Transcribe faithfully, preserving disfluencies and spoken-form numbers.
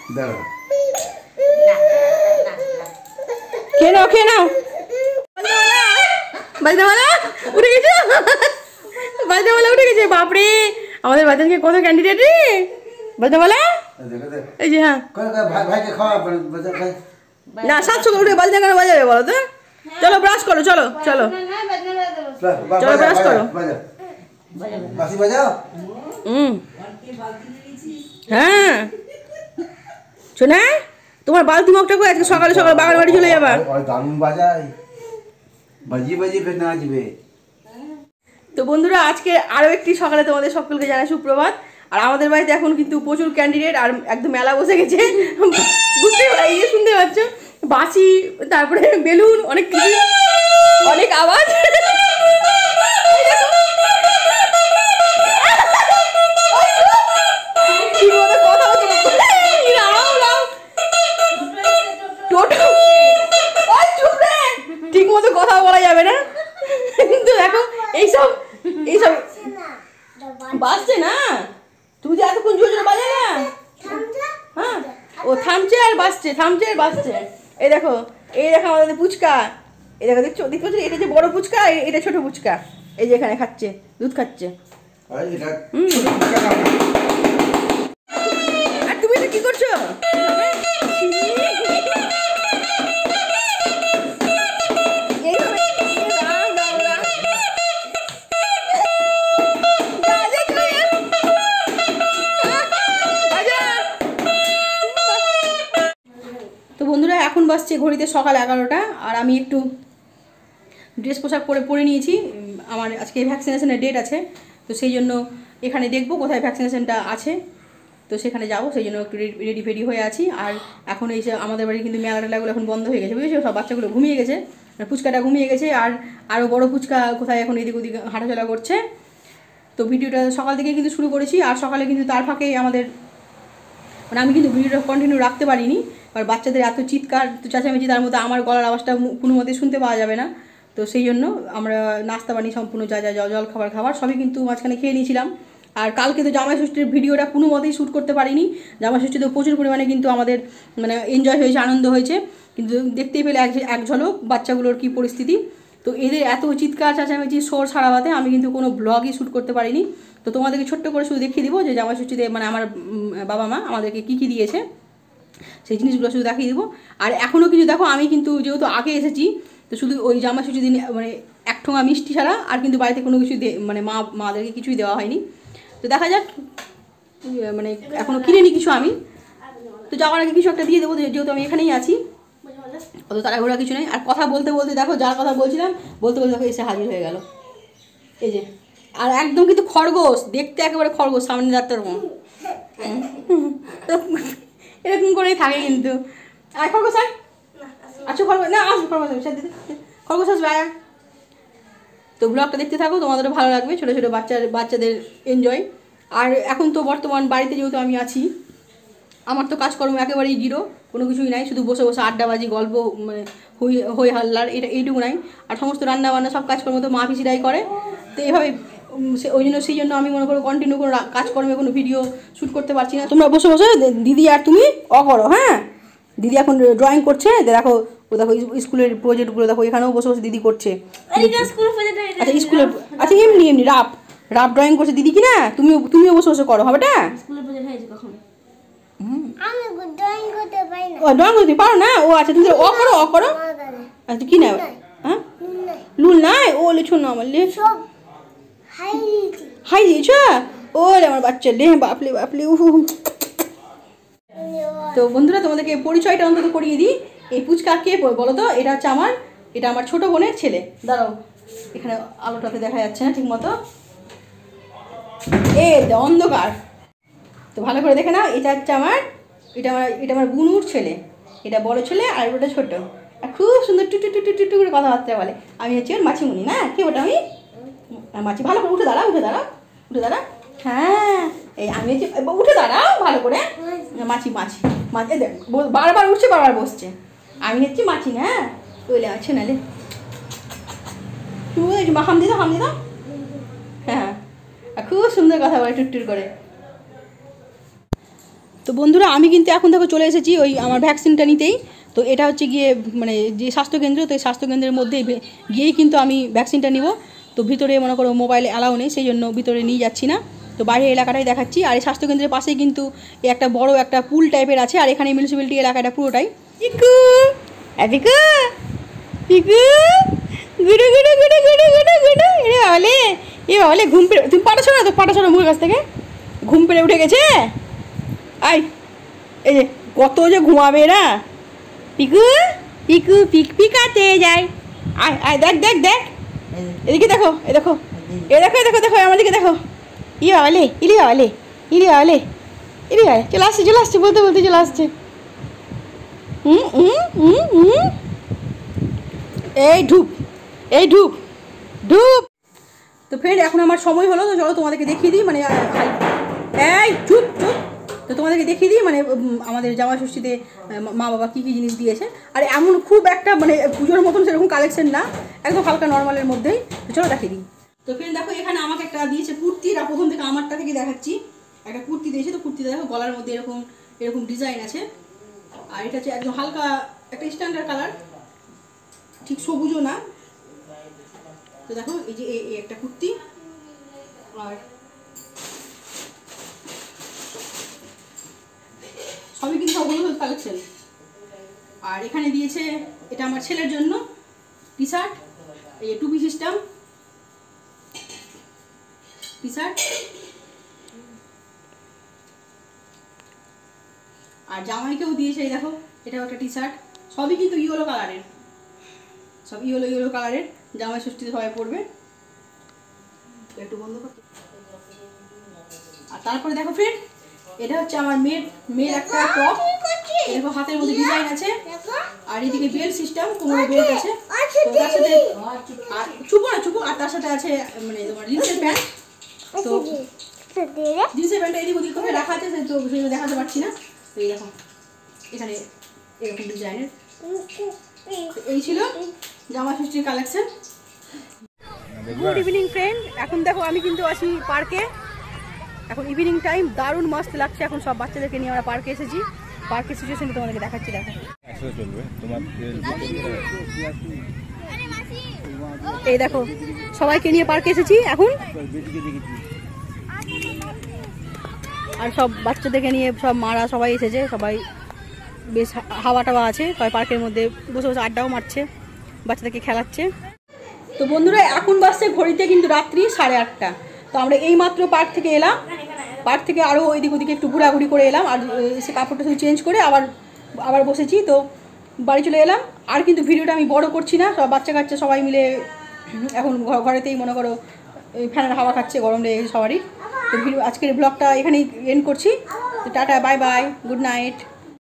খেয়ে নাও খেয়ে নাও বাজনা বলা উঠে গেছে বাজনা বলা উঠে গেছে বাপরে আমাদের বাচ্চাকে কত ক্যান্ডিডেট রে বাজনা বলা এই যে হ্যাঁ না সাত সকাল উঠে বাজনা কেন বাজাবে বলো তো চলো ব্রাশ করো চলো চলো চলো ব্রাশ করো হুম হ্যাঁ শোনা তোমার বালতি মগটা করে আজকে সকালে সকালে বাগান বাড়ি চলে যাবা দারুণ বাজাই বাজি বাজি ফের নাচবে। তো বন্ধুরা আজকে আরও একটি সকালে তোমাদের সকলকে জানাই সুপ্রভাত। আর আমাদের বাড়িতে এখন কিন্তু প্রচুর ক্যান্ডিডেট আর একদম মেলা বসে গেছে বুঝতে পারি শুনতে পাচ্ছ বাঁশি তারপরে বেলুন অনেক কিছু অনেক আওয়াজ ঠিক মতো কথা বলা যাবে না কিন্তু দেখো এইসব এইসব বাজছে না তুমি যে এতক্ষণ জোরে জোরে বাজে না হ্যাঁ ও থামছে আর বাজছে থামছে আর বাজছে এই দেখো এই দেখো আমাদের পুচকা এই দেখো দেখছো দেখতে পাচ্ছ এটা যে বড় পুচকা এটা ছোট পুচকা এই যে এখানে খাচ্ছে দুধ খাচ্ছে আর তুমি এটা কি করছো বন্ধুরা এখন বাজছে ঘড়িতে সকাল এগারোটা আর আমি একটু ড্রেস পোশাক পরে পরে নিয়েছি আমার আজকে ভ্যাকসিনেশনের ডেট আছে তো সেই জন্য এখানে দেখবো কোথায় ভ্যাকসিনেশনটা আছে তো সেখানে যাবো সেই জন্য একটু রেডি ফেডি হয়ে আছি। আর এখন এই যে আমাদের বাড়ি কিন্তু মেলা টেলাগুলো এখন বন্ধ হয়ে গেছে বুঝেছো সব বাচ্চাগুলো ঘুমিয়ে গেছে ফুচকাটা ঘুমিয়ে গেছে আর আরও বড়ো ফুচকা কোথায় এখন এদিক ওদিক হাঁটাচলা করছে। তো ভিডিওটা সকাল থেকে কিন্তু শুরু করেছি আর সকালে কিন্তু তার ফাঁকে আমাদের মানে আমি কিন্তু ভিডিওটা কন্টিনিউ রাখতে পারিনি আর বাচ্চাদের এত চিৎকার চেঁচামেচি তার মধ্যে আমার গলার আওয়াজটা কোনো মতে শুনতে পাওয়া যাবে না তো সেই জন্য আমরা নাস্তা পানি সম্পূর্ণ যা যা জল খাবার খাবার সবই কিন্তু মাঝখানে খেয়ে নিয়েছিলাম। আর কালকে তো জামাই ষষ্ঠীর ভিডিওটা কোনো মতেই শ্যুট করতে পারিনি জামাই ষষ্ঠীতে প্রচুর পরিমাণে কিন্তু আমাদের মানে এনজয় হয়েছে আনন্দ হয়েছে কিন্তু দেখতেই পেলে এক এক ঝলক বাচ্চাগুলোর কী পরিস্থিতি তো এদের এত চিৎকার চেঁচামেচি শোর ছাড়াবাতে আমি কিন্তু কোনো ব্লগই শ্যুট করতে পারিনি। তো তোমাদেরকে ছোট্ট করে শুধু দেখিয়ে দিব যে জামাই ষষ্ঠীতে মানে আমার বাবা মা আমাদেরকে কী কী দিয়েছে সেই জিনিসগুলো শুধু দেখিয়ে দেবো। আর এখনও কিছু দেখো আমি কিন্তু যেহেতু আগে এসেছি তো শুধু ওই জামা ষষ্ঠীর দিন মানে এক ঠোঙা মিষ্টি ছাড়া আর কিন্তু বাড়িতে কোনো কিছু মানে মা মাদেরকে কিছুই দেওয়া হয়নি তো দেখা যাক মানে এখনও কিনিনি কিছু আমি তো যাওয়ার আগে কিছু একটা দিয়ে দেবো যেহেতু আমি এখানেই আছি অত তাড়াহুড়া কিছু নেই। আর কথা বলতে বলতে দেখো যার কথা বলছিলাম বলতে বলতে দেখো এসে হাজির হয়ে গেল এই যে আর একদম কিন্তু খরগোশ দেখতে একেবারে খরগোশ সামনে যাত্রার মতো এরকম করেই থাকে কিন্তু আর খরগোশ আয় আচ্ছা খরগোশ না আসবে খরগোশ আসবে খরগোশ আসবে আয় তো ব্লগটা দেখতে থাকো তোমাদেরও ভালো লাগবে ছোটো ছোটো বাচ্চার বাচ্চাদের এনজয়। আর এখন তো বর্তমান বাড়িতে যেহেতু আমি আছি আমার তো কাজকর্ম একেবারেই জিরো কোনো কিছুই নাই শুধু বসে বসে আড্ডাবাজি গল্প মানে হই হই হাল্লার এটা এইটুকু নাই আর সমস্ত রান্না বান্না সব কাজকর্ম তো মা পিসিরাই করে তো এইভাবে ওই জন্য সেই জন্য আমি মনে করো কন্টিনিউ কোনো কাজকর্মে কোনো ভিডিও শ্যুট করতে পারছি না। তোমরা বসে বসে দিদি আর তুমি অ করো হ্যাঁ দিদি এখন ড্রয়িং করছে দেখো ও দেখো স্কুলের প্রজেক্টগুলো দেখো এখানেও বসে বসে দিদি করছে আচ্ছা স্কুলের আচ্ছা এমনি এমনি রাফ রাফ ড্রয়িং করছে দিদি কি না তুমিও তুমিও বসে বসে করো হবেটা ও ড্রয়িং করতে পারো না ও আচ্ছা তুমি অ করো অ করো আচ্ছা কি না হ্যাঁ লুল নাই ও লিখো না আমার লে হাই দিয়েছ ও আমার বাচ্চা লে বাপলে বাপলে উহু তো বন্ধুরা তোমাদেরকে পরিচয়টা অন্তত করিয়ে দিই এই পুচকা কে বলো তো এটা হচ্ছে আমার এটা আমার ছোটো বোনের ছেলে দাঁড়াও এখানে আলোটাতে দেখা যাচ্ছে না ঠিক মতো এ অন্ধকার তো ভালো করে দেখে নাও এটা হচ্ছে আমার এটা আমার এটা আমার বুনুর ছেলে এটা বড় ছেলে আর ওটা ছোট আর খুব সুন্দর টুটু টুটু টুটু করে কথাবার্তা বলে আমি হচ্ছে ওর মাছিমুনি না কে ওটা আমি মাছি ভালো করে উঠে দাঁড়া উঠে দাঁড়া উঠে দাঁড়া হ্যাঁ এই আমি হচ্ছে উঠে দাঁড়াও ভালো করে মাছি মাছি মাছি দেখ বারবার উঠছে বারবার বসছে আমি হচ্ছে মাছি না বলে আছে নালে তুমি হাম দিয়ে দাও হাম দিয়ে দাও হ্যাঁ খুব সুন্দর কথা বলে টুটটুর করে। তো বন্ধুরা আমি কিন্তু এখন দেখো চলে এসেছি ওই আমার ভ্যাকসিনটা নিতেই। তো এটা হচ্ছে গিয়ে মানে যে স্বাস্থ্যকেন্দ্র, তো এই স্বাস্থ্যকেন্দ্রের মধ্যেই গিয়েই কিন্তু আমি ভ্যাকসিনটা নিব। তো ভিতরে মনে করো মোবাইলে অ্যালাউ নেই, সেই জন্য ভিতরে নিয়ে যাচ্ছি না। তো বাইরের এলাকাটাই দেখাচ্ছি। আর এই স্বাস্থ্যকেন্দ্রের পাশেই কিন্তু একটা বড় একটা পুল টাইপের আছে, আর এখানে মিউনিসিপ্যালিটি এলাকাটা পুরোটাই। পিকু পিকু পিকু গুডু গুডু গুডু গুডু গুডু গুডু এ বলে এ বলে ঘুম পেড়ে, তুমি পাঠাছো না তো পাঠাছো না মুখের কাছ থেকে, ঘুম পেড়ে উঠে গেছে। আই এই যে কত যে ঘুমাবে না। পিকু পিকু পিক পিকাতে যায়। আয় আয় দেখ দেখ দেখ এদিকে দেখো, এ দেখো এ দেখো এ দেখো দেখো আমাদেরকে দেখো। ই বাবালে ইলি বাবালে ইলি বাবালে ইলি বাবালে চলে আসছে চলে আসছে বলতে বলতে চলে আসছে। হুম হুম হুম হুম এই ঢুপ এই ঢুপ ঢুপ। তো ফ্রেন্ড এখন আমার সময় হলো, তো চলো তোমাদেরকে দেখিয়ে দিই মানে এই চুপ চুপ। তো তোমাদেরকে দেখিয়ে দিই মানে আমাদের জামা ষষ্ঠীতে মা বাবা কী কী জিনিস দিয়েছে। আর এমন খুব একটা মানে পুজোর মতন সেরকম কালেকশন না, একদম হালকা নর্মালের মধ্যেই। তো চলো দেখিয়ে দিই। তো ফ্রেন্ড দেখো এখানে আমাকে একটা দিয়েছে কুর্তি, আর প্রথম থেকে আমারটা থেকে দেখাচ্ছি। একটা কুর্তি দিয়েছে, তো কুর্তিটা দেখো গলার মধ্যে এরকম এরকম ডিজাইন আছে। আর এটা হচ্ছে একদম হালকা একটা স্ট্যান্ডার্ড কালার, ঠিক সবুজও না। তো দেখো এই যে এই একটা কুর্তি, আর সবই কিন্তু সব হলুদ কালেকশন। আর এখানে দিয়েছে এটা আমার ছেলের জন্য টি শার্ট, এই টুপি সিস্টেম টি শার্ট। আর জামাইকেও দিয়েছে এই দেখো এটাও একটা টি শার্ট, সবই কিন্তু ইয়েলো কালারের, সব ইয়েলো ইয়েলো কালারের। জামাই ষষ্ঠীতে সবাই পরবে। একটু বন্ধ করতে। আর তারপরে দেখো ফ্রেন্ড এটা হচ্ছে আমার মেয়ের মেয়ের একটা টপ, দেখো হাতের মধ্যে ডিজাইন আছে, আর এদিকে বেল্ট সিস্টেম, কোমরে বেল্ট আছে। তো তার সাথে আর চুপো না চুপো, আর তার সাথে আছে মানে তোমার জিন্সের প্যান্ট। তো জিন্সের প্যান্টটা এদিক ওদিক করে রাখা আছে, তো সেগুলো দেখাতে পারছি না। তো এই দেখো এখানে এরকম ডিজাইনের। এই ছিল জামা ষষ্ঠীর কালেকশন। গুড ইভিনিং ফ্রেন্ড, এখন দেখো আমি কিন্তু আছি পার্কে। এখন ইভিনিং টাইম, দারুণ মস্ত লাগছে। এখন সব বাচ্চাদেরকে নিয়ে আমরা পার্কে এসেছি। পার্কের সিচুয়েশন তোমাদেরকে দেখাচ্ছি। দেখো এই দেখো সবাইকে নিয়ে পার্কে এসেছি এখন, আর সব বাচ্চাদেরকে নিয়ে সব মারা সবাই এসেছে। সবাই বেশ হাওয়া টাওয়া আছে, সবাই পার্কের মধ্যে বসে বসে আড্ডাও মারছে, বাচ্চাদেরকে খেলাচ্ছে। তো বন্ধুরা এখন বাসছে ঘড়িতে কিন্তু রাত্রি সাড়ে আটটা। তো আমরা এই মাত্র পার্ক থেকে এলাম, পার্ক থেকে আরও ওইদিক ওদিকে একটু ঘোরাঘুরি করে এলাম, আর এসে কাপড়টা শুধু চেঞ্জ করে আবার আবার বসেছি। তো বাড়ি চলে এলাম। আর কিন্তু ভিডিওটা আমি বড় করছি না, সব বাচ্চা কাচ্চা সবাই মিলে এখন ঘরেতেই মনে করো ফ্যানের হাওয়া খাচ্ছে, গরম লেগে সবারই। তো ভিডিও আজকের ব্লগটা এখানেই এন্ড করছি। তো tata bye bye, good night.